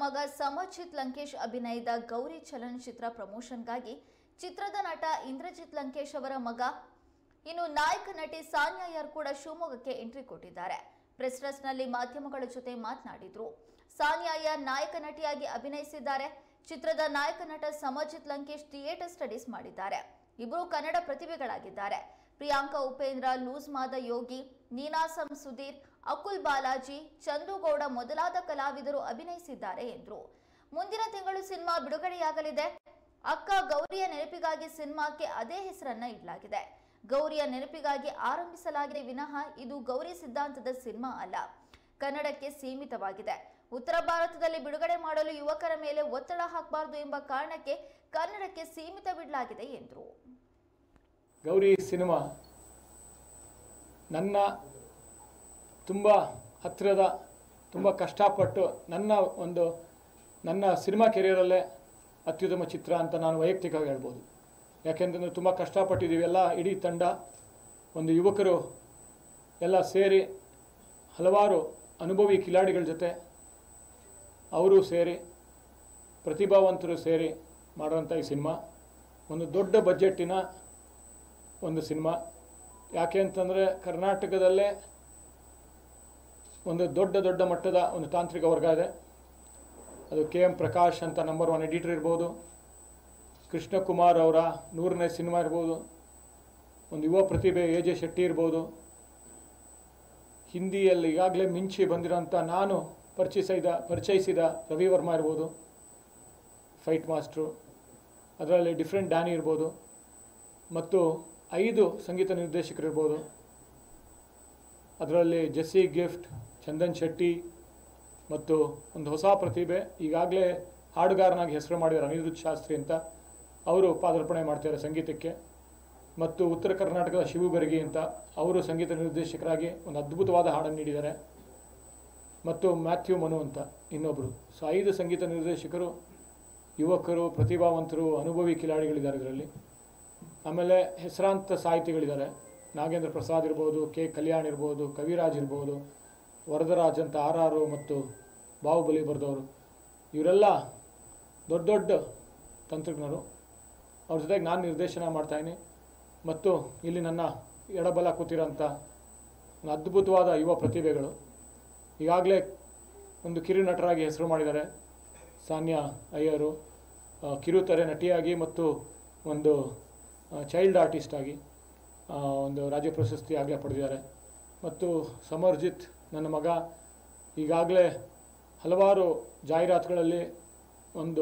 ಮಗ ಸಮರ್ಜಿತ್ ಲಂಕೇಶ್ ಅಭಿನಯದ ಗೌರಿ ಚಲನಚಿತ್ರ ಪ್ರಮೋಷನ್ಗಾಗಿ ಚಿತ್ರದ ನಟ ಇಂದ್ರಜಿತ್ ಲಂಕೇಶ್ ಅವರ ಮಗ ಇನ್ನು ನಾಯಕ ನಟಿ ಸಾನ್ಯಾ ಅಯ್ಯರ್ ಕೂಡ ಶಿವಮೊಗ್ಗಕ್ಕೆ ಎಂಟ್ರಿ ಕೊಟ್ಟಿದ್ದಾರೆ. ಪ್ರೆಸ್ ನಲ್ಲಿ ಮಾಧ್ಯಮಗಳ ಜೊತೆ ಮಾತನಾಡಿದ್ರು. ಸಾನ್ಯಾ ಅಯ್ಯರ್ ನಾಯಕ ನಟಿಯಾಗಿ ಅಭಿನಯಿಸಿದ್ದಾರೆ. ಚಿತ್ರದ ನಾಯಕ ನಟ ಸಮರ್ಜಿತ್ ಲಂಕೇಶ್ ಥಿಯೇಟರ್ ಸ್ಟಡೀಸ್ ಮಾಡಿದ್ದಾರೆ. ಇಬ್ಬರು ಕನ್ನಡ ಪ್ರತಿಭೆಗಳಾಗಿದ್ದಾರೆ. ಪ್ರಿಯಾಂಕಾ ಉಪೇಂದ್ರ, ಲೂಸ್ ಮಾದ ಯೋಗಿ, ನೀನಾಸಂ ಸುಧೀರ್, ಅಕುಲ್ ಬಾಲಾಜಿ, ಚಂದ್ರುಗೌಡ ಮೊದಲಾದ ಕಲಾವಿದರು ಅಭಿನಯಿಸಿದ್ದಾರೆ ಎಂದರು. ಮುಂದಿನ ತಿಂಗಳು ಸಿನಿಮಾ ಬಿಡುಗಡೆಯಾಗಲಿದೆ. ಅಕ್ಕ ಗೌರಿಯ ನೆನಪಿಗಾಗಿ ಸಿನಿಮಾಕ್ಕೆ ಅದೇ ಹೆಸರನ್ನ ಇಡಲಾಗಿದೆ. ಗೌರಿಯ ನೆನಪಿಗಾಗಿ ಆರಂಭಿಸಲಾಗಿದೆ ವಿನಃ ಇದು ಗೌರಿ ಸಿದ್ಧಾಂತದ ಸಿನಿಮಾ ಅಲ್ಲ. ಕನ್ನಡಕ್ಕೆ ಸೀಮಿತವಾಗಿದೆ. ಉತ್ತರ ಭಾರತದಲ್ಲಿ ಬಿಡುಗಡೆ ಮಾಡಲು ಯುವಕರ ಮೇಲೆ ಒತ್ತಡ ಹಾಕಬಾರದು ಎಂಬ ಕಾರಣಕ್ಕೆ ಕನ್ನಡಕ್ಕೆ ಸೀಮಿತವಿಡಲಾಗಿದೆ ಎಂದರು. ಗೌರಿ ಸಿನಿಮಾ ನನ್ನ ತುಂಬ ಹತ್ತಿರದ, ತುಂಬ ಕಷ್ಟಪಟ್ಟು ನನ್ನ ಸಿನಿಮಾ ಕೆರಿಯರಲ್ಲೇ ಅತ್ಯುತ್ತಮ ಚಿತ್ರ ಅಂತ ನಾನು ವೈಯಕ್ತಿಕವಾಗಿ ಹೇಳ್ಬೋದು. ಯಾಕೆಂತಂದರೆ ತುಂಬ ಕಷ್ಟಪಟ್ಟಿದ್ದೀವಿ ಎಲ್ಲ, ಇಡೀ ತಂಡ, ಒಂದು ಯುವಕರು ಎಲ್ಲ ಸೇರಿ, ಹಲವಾರು ಅನುಭವಿ ಕಿಲಾಡಿಗಳ ಜೊತೆ ಅವರು ಸೇರಿ, ಪ್ರತಿಭಾವಂತರು ಸೇರಿ ಮಾಡುವಂಥ ಈ ಸಿನಿಮಾ ಒಂದು ದೊಡ್ಡ ಬಜೆಟ್ಟಿನ ಒಂದು ಸಿನಿಮಾ. ಯಾಕೆ ಅಂತಂದರೆ ಕರ್ನಾಟಕದಲ್ಲೇ ಒಂದು ದೊಡ್ಡ ಮಟ್ಟದ ಒಂದು ತಾಂತ್ರಿಕ ವರ್ಗ ಇದೆ. ಅದು KM ಪ್ರಕಾಶ್ ಅಂತ ನಂಬರ್ 1 ಎಡಿಟರ್ ಇರ್ಬೋದು, ಕೃಷ್ಣಕುಮಾರ್ ಅವರ 100ನೇ ಸಿನಿಮಾ ಇರ್ಬೋದು, ಒಂದು ಯುವ ಪ್ರತಿಭೆ AJ ಶೆಟ್ಟಿ ಇರ್ಬೋದು, ಹಿಂದಿಯಲ್ಲಿ ಈಗಾಗಲೇ ಮಿಂಚಿ ಬಂದಿರೋಂಥ ನಾನು ಪರಿಚಯಿಸಿದ ರವಿ ವರ್ಮಾ ಇರ್ಬೋದು, ಫೈಟ್ ಮಾಸ್ಟ್ರು, ಅದರಲ್ಲಿ ಡಿಫ್ರೆಂಟ್ ಡ್ಯಾನಿ ಇರ್ಬೋದು, ಮತ್ತು 5 ಸಂಗೀತ ನಿರ್ದೇಶಕರಿರ್ಬೋದು. ಅದರಲ್ಲಿ ಜೆಸ್ಸಿ ಗಿಫ್ಟ್, ಚಂದನ್ ಶೆಟ್ಟಿ ಮತ್ತು ಒಂದು ಹೊಸ ಪ್ರತಿಭೆ ಈಗಾಗಲೇ ಹಾಡುಗಾರನಾಗಿ ಹೆಸರು ಮಾಡಿದ್ದಾರೆ ಅನಿರುದ್ಧ್ ಶಾಸ್ತ್ರಿ ಅಂತ, ಅವರು ಪಾದಾರ್ಪಣೆ ಮಾಡ್ತಾರೆ ಸಂಗೀತಕ್ಕೆ. ಮತ್ತು ಉತ್ತರ ಕರ್ನಾಟಕದ ಶಿವು ಬೆರಗಿ ಅಂತ ಅವರು ಸಂಗೀತ ನಿರ್ದೇಶಕರಾಗಿ ಒಂದು ಅದ್ಭುತವಾದ ಹಾಡನ್ನು ನೀಡಿದ್ದಾರೆ. ಮತ್ತು ಮ್ಯಾಥ್ಯೂ ಮನು ಅಂತ ಇನ್ನೊಬ್ಬರು. ಸೊ 5 ಸಂಗೀತ ನಿರ್ದೇಶಕರು, ಯುವಕರು, ಪ್ರತಿಭಾವಂತರು, ಅನುಭವಿ ಕಿಲಾಡಿಗಳಿದ್ದಾರೆ ಇದರಲ್ಲಿ. ಆಮೇಲೆ ಹೆಸರಾಂತ ಸಾಹಿತಿಗಳಿದ್ದಾರೆ. ನಾಗೇಂದ್ರ ಪ್ರಸಾದ್ ಇರ್ಬೋದು, K. ಕಲ್ಯಾಣ್ ಇರ್ಬೋದು, ಕವಿರಾಜ್ ಇರ್ಬೋದು, ವರದರಾಜ್ ಅಂತ RR ಮತ್ತು ಬಾಹುಬಲಿ ಬರೆದವರು. ಇವರೆಲ್ಲ ದೊಡ್ಡ ತಂತ್ರಜ್ಞರು. ಅವ್ರ ಜೊತೆಗೆ ನಾನು ನಿರ್ದೇಶನ ಮಾಡ್ತಾಯಿದ್ದೀನಿ. ಮತ್ತು ಇಲ್ಲಿ ನನ್ನ ಎಡಬಲ ಕೂತಿರೋಂಥ ಅದ್ಭುತವಾದ ಯುವ ಪ್ರತಿಭೆಗಳು ಈಗಾಗಲೇ ಒಂದು ಕಿರು ನಟರಾಗಿ ಹೆಸರು ಮಾಡಿದ್ದಾರೆ. ಸಾನ್ಯಾ ಅಯ್ಯರು ಕಿರುತೆರೆ ನಟಿಯಾಗಿ ಮತ್ತು ಒಂದು ಚೈಲ್ಡ್ ಆರ್ಟಿಸ್ಟ್ ಆಗಿ ಒಂದು ರಾಜ್ಯ ಪ್ರಶಸ್ತಿ ಆಗಲೇ ಪಡೆದಿದ್ದಾರೆ. ಮತ್ತು ಸಮರ್ಜಿತ್ ನನ್ನ ಮಗ ಈಗಾಗಲೇ ಹಲವಾರು ಜಾಹೀರಾತುಗಳಲ್ಲಿ ಒಂದು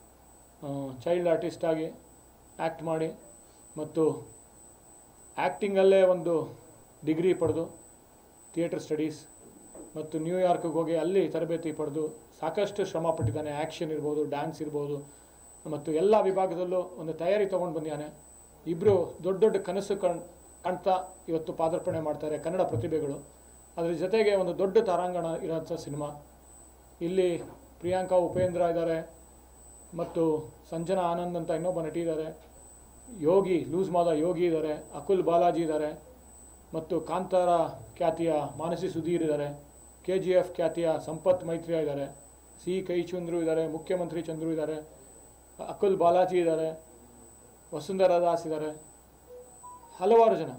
ಚೈಲ್ಡ್ ಆರ್ಟಿಸ್ಟ್ ಆಗಿ ಆ್ಯಕ್ಟ್ ಮಾಡಿ ಮತ್ತು ಆ್ಯಕ್ಟಿಂಗಲ್ಲೇ ಒಂದು ಡಿಗ್ರಿ ಪಡೆದು ಥಿಯೇಟರ್ ಸ್ಟಡೀಸ್ ಮತ್ತು ನ್ಯೂಯಾರ್ಕ್ಗೆ ಹೋಗಿ ಅಲ್ಲಿ ತರಬೇತಿ ಪಡೆದು ಸಾಕಷ್ಟು ಶ್ರಮ ಪಟ್ಟಿದ್ದಾನೆ. ಆ್ಯಕ್ಷನ್ ಇರ್ಬೋದು, ಡ್ಯಾನ್ಸ್ ಇರ್ಬೋದು, ಮತ್ತು ಎಲ್ಲ ವಿಭಾಗದಲ್ಲೂ ಒಂದು ತಯಾರಿ ತೊಗೊಂಡು ಬಂದಿದ್ದಾನೆ. ಇಬ್ಬರು ದೊಡ್ಡ ಕನಸು ಕಾಣ್ತಾ ಇವತ್ತು ಪಾದಾರ್ಪಣೆ ಮಾಡ್ತಾರೆ ಕನ್ನಡ ಪ್ರತಿಭೆಗಳು. ಅದರ ಜೊತೆಗೆ ಒಂದು ದೊಡ್ಡ ತಾರಾಂಗಣ ಇರೋಂಥ ಸಿನಿಮಾ. ಇಲ್ಲಿ ಪ್ರಿಯಾಂಕಾ ಉಪೇಂದ್ರ ಇದ್ದಾರೆ ಮತ್ತು ಸಂಜನಾ ಆನಂದ್ ಅಂತ ಇನ್ನೊಬ್ಬ ನಟಿ ಇದ್ದಾರೆ, ಯೋಗಿ, ಲೂಸ್ ಮಾದ ಯೋಗಿ ಇದ್ದಾರೆ, ಅಕುಲ್ ಬಾಲಾಜಿ ಇದ್ದಾರೆ, ಮತ್ತು ಕಾಂತಾರ ಖ್ಯಾತಿಯ ಮಾನಸಿ ಸುಧೀರ್ ಇದ್ದಾರೆ, KGF ಖ್ಯಾತಿಯ ಸಂಪತ್ ಮೈತ್ರಿಯಾ ಇದ್ದಾರೆ, ಕೈ ಚಂದ್ರು ಇದ್ದಾರೆ, ಮುಖ್ಯಮಂತ್ರಿ ಚಂದ್ರು ಇದ್ದಾರೆ, ಅಕುಲ್ ಬಾಲಾಜಿ ಇದ್ದಾರೆ, ವಸುಂಧರಾ ದಾಸ್ ಇದ್ದಾರೆ. ಹಲವಾರು ಜನ,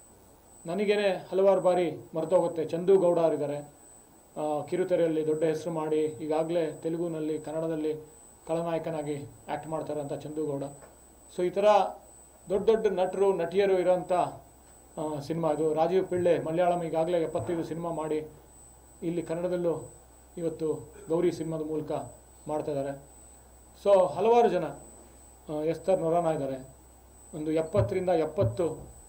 ನನಗೇನೆ ಹಲವಾರು ಬಾರಿ ಮರೆತೋಗುತ್ತೆ. ಚಂದು ಗೌಡ ಅವರಿದ್ದಾರೆ, ಕಿರುತೆರೆಯಲ್ಲಿ ದೊಡ್ಡ ಹೆಸರು ಮಾಡಿ ಈಗಾಗಲೇ ತೆಲುಗುನಲ್ಲಿ, ಕನ್ನಡದಲ್ಲಿ ಖಳನಾಯಕನಾಗಿ ಆ್ಯಕ್ಟ್ ಮಾಡ್ತಾರೆ ಅಂತ ಚಂದು ಗೌಡ. ಸೊ ಈ ಥರ ದೊಡ್ಡ ನಟರು, ನಟಿಯರು ಇರೋಂಥ ಸಿನಿಮಾ ಇದು. ರಾಜೀವ್ ಪಿಳ್ಳೆ ಮಲಯಾಳಂ ಈಗಾಗಲೇ 75 ಸಿನಿಮಾ ಮಾಡಿ ಇಲ್ಲಿ ಕನ್ನಡದಲ್ಲೂ ಇವತ್ತು ಗೌರಿ ಸಿನಿಮಾದ ಮೂಲಕ ಮಾಡ್ತಾಯಿದ್ದಾರೆ. ಸೊ ಹಲವಾರು ಜನ, ಎಸ್ತರ್ ನೊರಾನ ಇದ್ದಾರೆ. ಒಂದು 70ರಿಂದ 70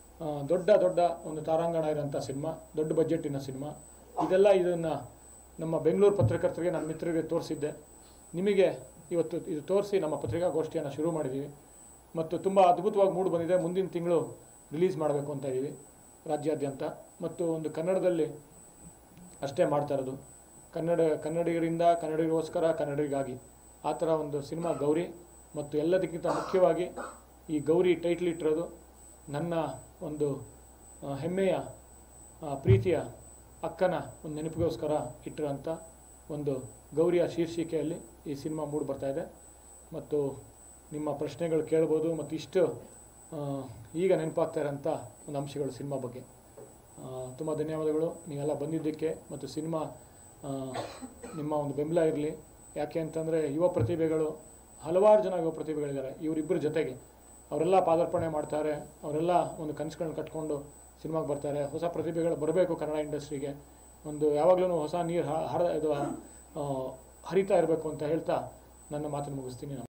ದೊಡ್ಡ ಒಂದು ತಾರಾಂಗಣ ಇರೋಂಥ ಸಿನಿಮಾ, ದೊಡ್ಡ ಬಜೆಟ್ಟಿನ ಸಿನಿಮಾ. ಇದನ್ನು ನಮ್ಮ ಬೆಂಗಳೂರು ಪತ್ರಕರ್ತರಿಗೆ, ನನ್ನ ಮಿತ್ರರಿಗೆ ತೋರಿಸಿದ್ದೆ. ನಿಮಗೆ ಇವತ್ತು ಇದು ತೋರಿಸಿ ನಮ್ಮ ಪತ್ರಿಕಾಗೋಷ್ಠಿಯನ್ನು ಶುರು ಮಾಡಿದ್ದೀವಿ ಮತ್ತು ತುಂಬ ಅದ್ಭುತವಾಗಿ ಮೂಡಿ ಬಂದಿದೆ. ಮುಂದಿನ ತಿಂಗಳು ರಿಲೀಸ್ ಮಾಡಬೇಕು ಅಂತ ಇದ್ದೀವಿ ರಾಜ್ಯಾದ್ಯಂತ. ಮತ್ತು ಒಂದು ಕನ್ನಡದಲ್ಲಿ ಅಷ್ಟೇ ಮಾಡ್ತಾ ಇರೋದು, ಕನ್ನಡಿಗರಿಂದ, ಕನ್ನಡಿಗರಿಗೋಸ್ಕರ, ಕನ್ನಡಿಗರಿಗಾಗಿ, ಆ ಥರ ಒಂದು ಸಿನಿಮಾ ಗೌರಿ. ಮತ್ತು ಎಲ್ಲದಕ್ಕಿಂತ ಮುಖ್ಯವಾಗಿ ಈ ಗೌರಿ ಟೈಟ್ಲ್ ಇಟ್ಟಿರೋದು ನನ್ನ ಒಂದು ಹೆಮ್ಮೆಯ ಪ್ರೀತಿಯ ಅಕ್ಕನ ಒಂದು ನೆನಪಿಗೋಸ್ಕರ ಇಟ್ಟಿರೋಂಥ ಒಂದು ಗೌರಿಯ ಶೀರ್ಷಿಕೆಯಲ್ಲಿ ಈ ಸಿನಿಮಾ ಮೂಡಿ ಬರ್ತಾ ಇದೆ ಮತ್ತು ನಿಮ್ಮ ಪ್ರಶ್ನೆಗಳು ಕೇಳ್ಬೋದು ಮತ್ತು ಇಷ್ಟು ಈಗ ನೆನಪಾಗ್ತಾ ಇರೋಂಥ ಒಂದು ಅಂಶಗಳು ಸಿನಿಮಾ ಬಗ್ಗೆ. ತುಂಬ ಧನ್ಯವಾದಗಳು ನೀವೆಲ್ಲ ಬಂದಿದ್ದಕ್ಕೆ ಮತ್ತು ಸಿನಿಮಾ ನಿಮ್ಮ ಒಂದು ಬೆಂಬಲ ಇರಲಿ. ಯಾಕೆ ಅಂತಂದರೆ ಯುವ ಪ್ರತಿಭೆಗಳು ಹಲವಾರು ಜನ ಯುವ ಪ್ರತಿಭೆಗಳಿದ್ದಾರೆ ಇವರಿಬ್ಬರ ಜೊತೆಗೆ. ಅವರೆಲ್ಲ ಪಾದಾರ್ಪಣೆ ಮಾಡ್ತಾರೆ, ಅವರೆಲ್ಲ ಒಂದು ಕನಸುಗಳನ್ನ ಕಟ್ಕೊಂಡು ಸಿನಿಮಾಗೆ ಬರ್ತಾರೆ. ಹೊಸ ಪ್ರತಿಭೆಗಳು ಬರಬೇಕು ಕನ್ನಡ ಇಂಡಸ್ಟ್ರಿಗೆ, ಒಂದು ಯಾವಾಗಲೂ ಹೊಸ ನೀರು ಹರಿತಾ ಇರಬೇಕು ಅಂತ ಹೇಳ್ತಾ ನನ್ನ ಮಾತನ್ನು ಮುಗಿಸ್ತೀನಿ.